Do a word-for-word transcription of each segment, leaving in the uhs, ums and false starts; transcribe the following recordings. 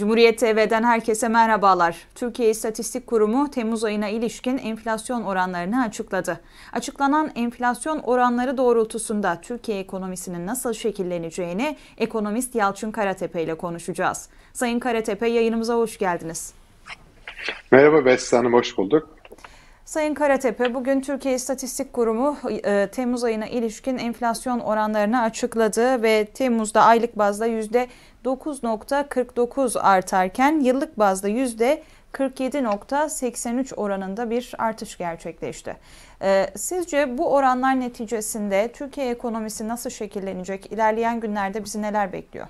Cumhuriyet T V'den herkese merhabalar. Türkiye İstatistik Kurumu Temmuz ayına ilişkin enflasyon oranlarını açıkladı. Açıklanan enflasyon oranları doğrultusunda Türkiye ekonomisinin nasıl şekilleneceğini ekonomist Yalçın Karatepe ile konuşacağız. Sayın Karatepe, yayınımıza hoş geldiniz. Merhaba Beste Hanım, hoş bulduk. Sayın Karatepe, bugün Türkiye İstatistik Kurumu e, Temmuz ayına ilişkin enflasyon oranlarını açıkladı ve Temmuz'da aylık bazda yüzde dokuz virgül kırk dokuz artarken yıllık bazda yüzde kırk yedi virgül seksen üç oranında bir artış gerçekleşti. E, sizce bu oranlar neticesinde Türkiye ekonomisi nasıl şekillenecek? İlerleyen günlerde bizi neler bekliyor?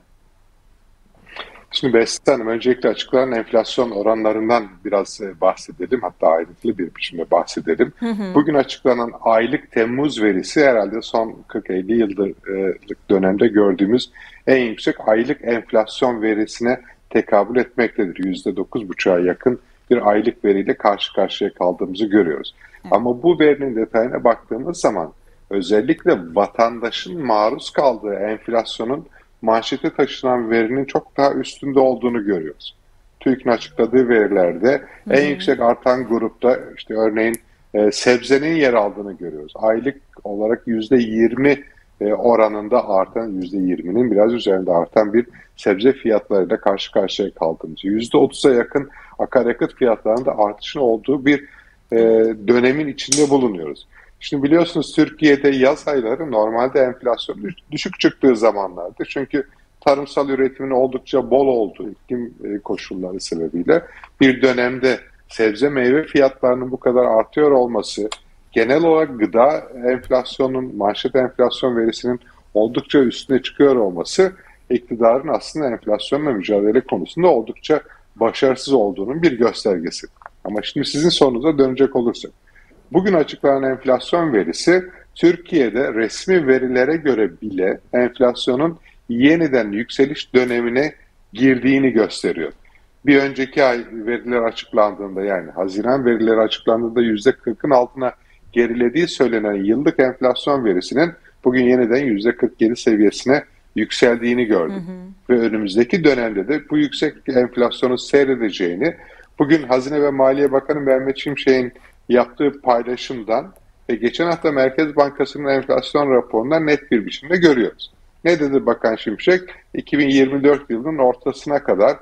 Şimdi Beste Hanım, öncelikle açıklanan enflasyon oranlarından biraz bahsedelim. Hatta ayrıntılı bir biçimde bahsedelim. Hı hı. Bugün açıklanan aylık Temmuz verisi herhalde son kırk elli yıllık dönemde gördüğümüz en yüksek aylık enflasyon verisine tekabül etmektedir. yüzde dokuz buçuğa yakın bir aylık veriyle karşı karşıya kaldığımızı görüyoruz. Evet. Ama bu verinin detayına baktığımız zaman özellikle vatandaşın maruz kaldığı enflasyonun manşete taşınan verinin çok daha üstünde olduğunu görüyoruz. TÜİK'in açıkladığı verilerde hmm. en yüksek artan grupta işte örneğin e, sebzenin yer aldığını görüyoruz. Aylık olarak yüzde yirmi e, oranında artan, yüzde yirminin biraz üzerinde artan bir sebze fiyatlarıyla karşı karşıya kaldığımız, yüzde otuza yakın akaryakıt fiyatlarında artışın olduğu bir e, dönemin içinde bulunuyoruz. Şimdi biliyorsunuz Türkiye'de yaz ayları normalde enflasyon düşük çıktığı zamanlardır. Çünkü tarımsal üretimin oldukça bol olduğu iklim koşulları sebebiyle bir dönemde sebze meyve fiyatlarının bu kadar artıyor olması, genel olarak gıda enflasyonun, manşet enflasyon verisinin oldukça üstüne çıkıyor olması iktidarın aslında enflasyonla mücadele konusunda oldukça başarısız olduğunun bir göstergesi. Ama şimdi sizin sorunuza dönecek olursak, bugün açıklanan enflasyon verisi Türkiye'de resmi verilere göre bile enflasyonun yeniden yükseliş dönemine girdiğini gösteriyor. Bir önceki ay veriler açıklandığında, yani Haziran verileri açıklandığında yüzde kırkın altına gerilediği söylenen yıllık enflasyon verisinin bugün yeniden yüzde kırk yedi seviyesine yükseldiğini gördük. Hı hı. Ve önümüzdeki dönemde de bu yüksek enflasyonu seyredeceğini bugün Hazine ve Maliye Bakanı Mehmet Şimşek'in yaptığı paylaşımdan ve geçen hafta Merkez Bankası'nın enflasyon raporundan net bir biçimde görüyoruz. Ne dedi Bakan Şimşek? iki bin yirmi dört yılının ortasına kadar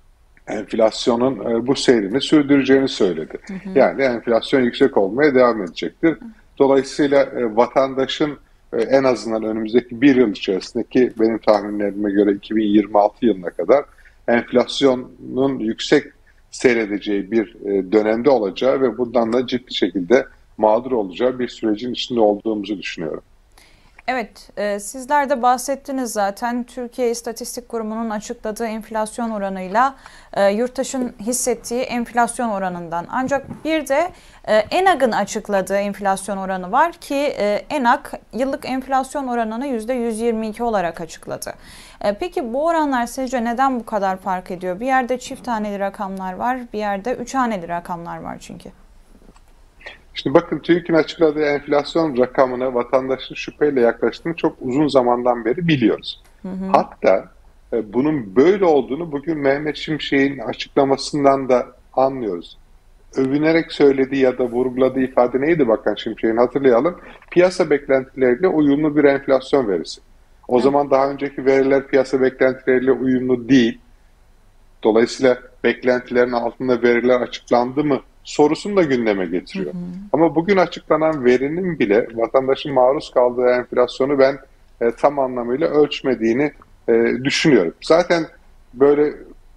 enflasyonun bu seyrini sürdüreceğini söyledi. Hı hı. Yani enflasyon yüksek olmaya devam edecektir. Dolayısıyla vatandaşın en azından önümüzdeki bir yıl içerisindeki benim tahminlerime göre iki bin yirmi altı yılına kadar enflasyonun yüksek seyredeceği bir dönemde olacağı ve bundan da ciddi şekilde mağdur olacağı bir sürecin içinde olduğumuzu düşünüyorum. Evet, e, sizler de bahsettiniz zaten. Türkiye İstatistik Kurumu'nun açıkladığı enflasyon oranıyla e, yurttaşın hissettiği enflasyon oranından. Ancak bir de e, ENAG'ın açıkladığı enflasyon oranı var ki e, ENAG yıllık enflasyon oranını yüzde yüz yirmi iki olarak açıkladı. E, peki bu oranlar sizce neden bu kadar fark ediyor? Bir yerde çift haneli rakamlar var, bir yerde üç haneli rakamlar var çünkü. Şimdi bakın, TÜİK'in açıkladığı enflasyon rakamına vatandaşın şüpheyle yaklaştığını çok uzun zamandan beri biliyoruz. Hı hı. Hatta e, bunun böyle olduğunu bugün Mehmet Şimşek'in açıklamasından da anlıyoruz. Övünerek söylediği ya da vurguladığı ifade neydi Bakan Şimşek'in, hatırlayalım. Piyasa beklentileriyle uyumlu bir enflasyon verisi. O hı. zaman daha önceki veriler piyasa beklentileriyle uyumlu değil. Dolayısıyla beklentilerin altında veriler açıklandı mı sorusunu da gündeme getiriyor. Hı hı. Ama bugün açıklanan verinin bile vatandaşın maruz kaldığı enflasyonu ben e, tam anlamıyla ölçmediğini e, düşünüyorum. Zaten böyle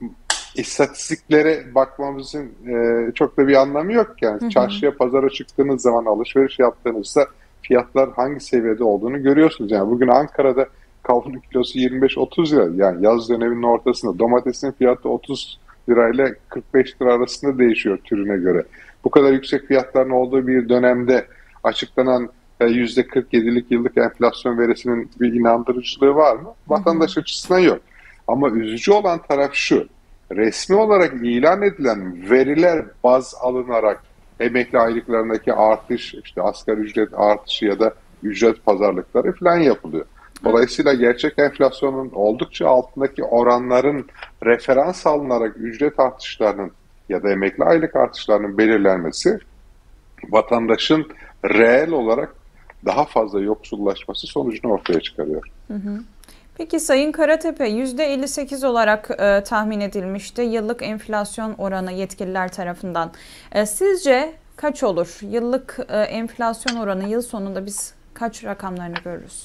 istatistiklere bakmamızın e, çok da bir anlamı yok. Yani hı hı. Çarşıya, pazara çıktığınız zaman, alışveriş yaptığınızda fiyatlar hangi seviyede olduğunu görüyorsunuz. Yani bugün Ankara'da kavunun kilosu yirmi beş otuz lira. Yani yaz döneminin ortasında domatesin fiyatı otuz lirayla kırk beş lira arasında değişiyor türüne göre. Bu kadar yüksek fiyatların olduğu bir dönemde açıklanan yüzde kırk yedilik yıllık enflasyon verisinin bir inandırıcılığı var mı? Vatandaş hı hı. açısından yok. Ama üzücü olan taraf şu: resmi olarak ilan edilen veriler baz alınarak emekli aylıklarındaki artış, işte asgari ücret artışı ya da ücret pazarlıkları falan yapılıyor. Dolayısıyla gerçek enflasyonun oldukça altındaki oranların referans alınarak ücret artışlarının ya da emekli aylık artışlarının belirlenmesi vatandaşın reel olarak daha fazla yoksullaşması sonucunu ortaya çıkarıyor. Hı hı. Peki Sayın Karatepe, yüzde elli sekiz olarak e, tahmin edilmişti yıllık enflasyon oranı yetkililer tarafından. E, sizce kaç olur? Yıllık e, enflasyon oranı yıl sonunda biz kaç rakamlarını görürüz?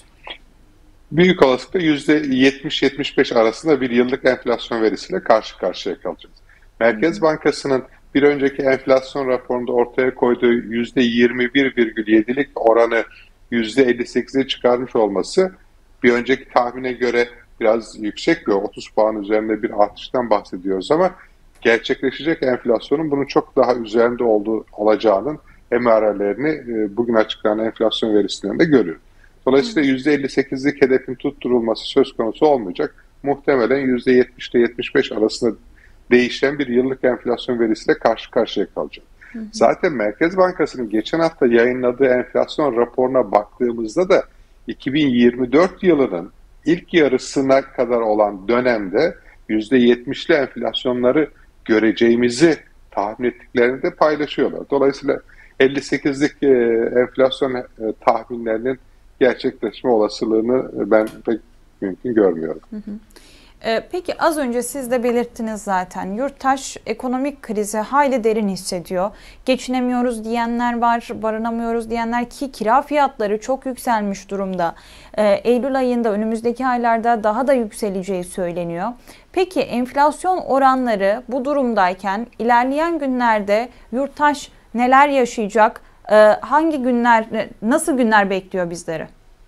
Büyük olasılıkla yüzde yetmiş yetmiş beş arasında bir yıllık enflasyon verisiyle karşı karşıya kalacağız. Merkez Bankası'nın bir önceki enflasyon raporunda ortaya koyduğu yüzde yirmi bir virgül yedilik oranı yüzde elli sekize çıkarmış olması bir önceki tahmine göre biraz yüksek bir otuz puan üzerinde bir artıştan bahsediyoruz ama gerçekleşecek enflasyonun bunun çok daha üzerinde olduğu olacağının emarelerini bugün açıklanan enflasyon verisinden de görüyoruz. Dolayısıyla yüzde elli sekizlik hedefin tutturulması söz konusu olmayacak. Muhtemelen yüzde yetmiş ile yetmiş beş arasında değişen bir yıllık enflasyon verisiyle karşı karşıya kalacak. Hı hı. Zaten Merkez Bankası'nın geçen hafta yayınladığı enflasyon raporuna baktığımızda da iki bin yirmi dört yılının ilk yarısına kadar olan dönemde yüzde yetmişli enflasyonları göreceğimizi tahmin ettiklerini de paylaşıyorlar. Dolayısıyla elli sekizlik enflasyon tahminlerinin gerçekleşme olasılığını ben pek mümkün görmüyorum. Hı hı. Peki az önce siz de belirttiniz zaten. Yurttaş ekonomik krizi hayli derin hissediyor. Geçinemiyoruz diyenler var, barınamıyoruz diyenler ki kira fiyatları çok yükselmiş durumda. Eylül ayında önümüzdeki aylarda daha da yükseleceği söyleniyor. Peki enflasyon oranları bu durumdayken ilerleyen günlerde yurttaş neler yaşayacak? Hangi günler, nasıl günler bekliyor bizleri?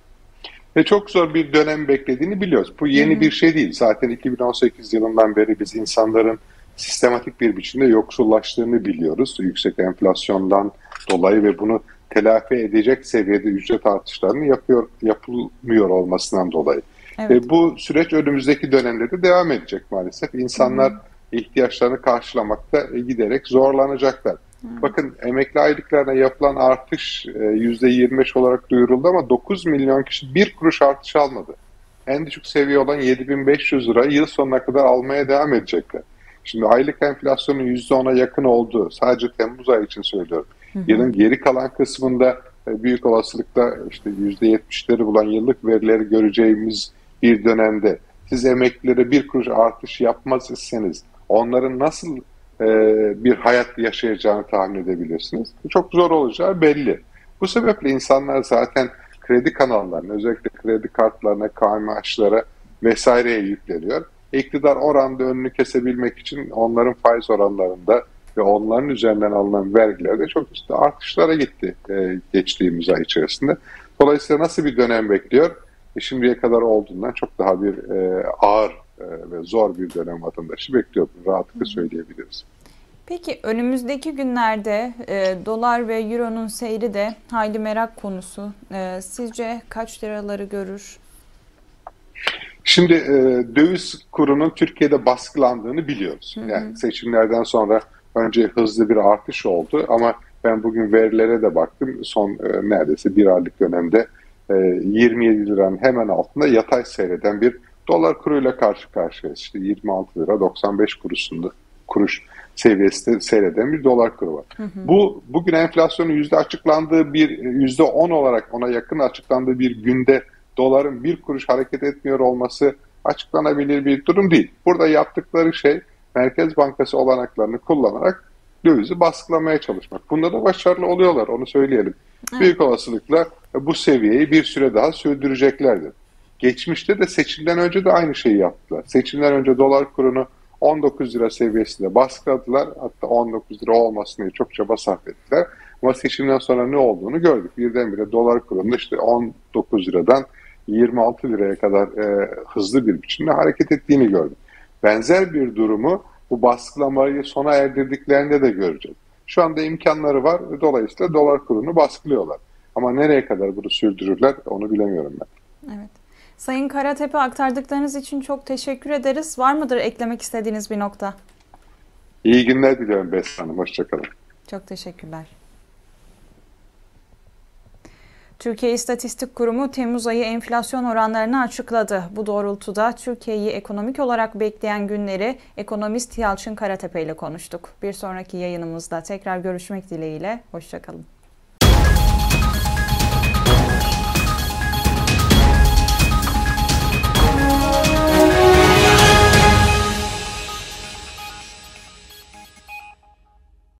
Ve çok zor bir dönem beklediğini biliyoruz. Bu yeni Hı-hı. bir şey değil. Zaten iki bin on sekiz yılından beri biz insanların sistematik bir biçimde yoksullaştığını biliyoruz. Yüksek enflasyondan dolayı ve bunu telafi edecek seviyede ücret artışlarını yapıyor, yapılmıyor olmasından dolayı. Evet. Ve bu süreç önümüzdeki dönemde de devam edecek maalesef. İnsanlar Hı-hı. ihtiyaçlarını karşılamakta giderek zorlanacaklar. Hmm. Bakın emekli aylıklarına yapılan artış yüzde yirmi beş olarak duyuruldu ama dokuz milyon kişi bir kuruş artış almadı. En düşük seviye olan yedi bin beş yüz lira yıl sonuna kadar almaya devam edecekler. Şimdi aylık enflasyonun yüzde ona yakın olduğu, sadece Temmuz ayı için söylüyorum. Hı hı. Yılın geri kalan kısmında büyük olasılıkla işte yüzde yetmişleri bulan yıllık verileri göreceğimiz bir dönemde siz emeklilere bir kuruş artış yapmaz iseniz onların nasıl bir hayat yaşayacağını tahmin edebilirsiniz. Çok zor olacağı belli. Bu sebeple insanlar zaten kredi kanallarına, özellikle kredi kartlarına, K M H'lara vesaireye yükleniyor. İktidar oranda önünü kesebilmek için onların faiz oranlarında ve onların üzerinden alınan vergilerde çok üstü artışlara gitti e, geçtiğimiz ay içerisinde. Dolayısıyla nasıl bir dönem bekliyor? E, şimdiye kadar olduğundan çok daha bir e, ağır ve zor bir dönem vatandaşı bekliyor. Rahatlıkla söyleyebiliriz. Peki önümüzdeki günlerde e, dolar ve euronun seyri de hayli merak konusu. E, sizce kaç liraları görür? Şimdi e, döviz kurunun Türkiye'de baskılandığını biliyoruz. Hı hı. Yani seçimlerden sonra önce hızlı bir artış oldu ama ben bugün verilere de baktım. Son e, neredeyse bir aylık dönemde e, yirmi yedi liranın hemen altında yatay seyreden bir dolar kuruyla karşı karşıyayız. İşte yirmi altı lira doksan beş kuruşunda kuruş seviyesinde seyreden bir dolar kuru var. Hı hı. Bu bugün enflasyonun yüzde açıklandığı bir yüzde on olarak ona yakın açıklandığı bir günde doların bir kuruş hareket etmiyor olması açıklanabilir bir durum değil. Burada yaptıkları şey Merkez Bankası olanaklarını kullanarak dövizi baskılamaya çalışmak. Bunda da başarılı oluyorlar, onu söyleyelim. Evet. Büyük olasılıkla bu seviyeyi bir süre daha sürdüreceklerdir. Geçmişte de seçimden önce de aynı şeyi yaptılar. Seçimden önce dolar kurunu on dokuz lira seviyesinde baskıladılar. Hatta on dokuz lira olmasın diye çok çaba sarf ettiler. Ama seçimden sonra ne olduğunu gördük. Birdenbire dolar kurunu işte on dokuz liradan yirmi altı liraya kadar e, hızlı bir biçimde hareket ettiğini gördük. Benzer bir durumu bu baskılamayı sona erdirdiklerinde de göreceğiz. Şu anda imkanları var ve dolayısıyla dolar kurunu baskılıyorlar. Ama nereye kadar bunu sürdürürler onu bilemiyorum ben. Evet. Sayın Karatepe, aktardıklarınız için çok teşekkür ederiz. Var mıdır eklemek istediğiniz bir nokta? İyi günler diliyorum Beste Hanım. Hoşçakalın. Çok teşekkürler. Türkiye İstatistik Kurumu Temmuz ayı enflasyon oranlarını açıkladı. Bu doğrultuda Türkiye'yi ekonomik olarak bekleyen günleri ekonomist Yalçın Karatepe ile konuştuk. Bir sonraki yayınımızda tekrar görüşmek dileğiyle. Hoşça kalın.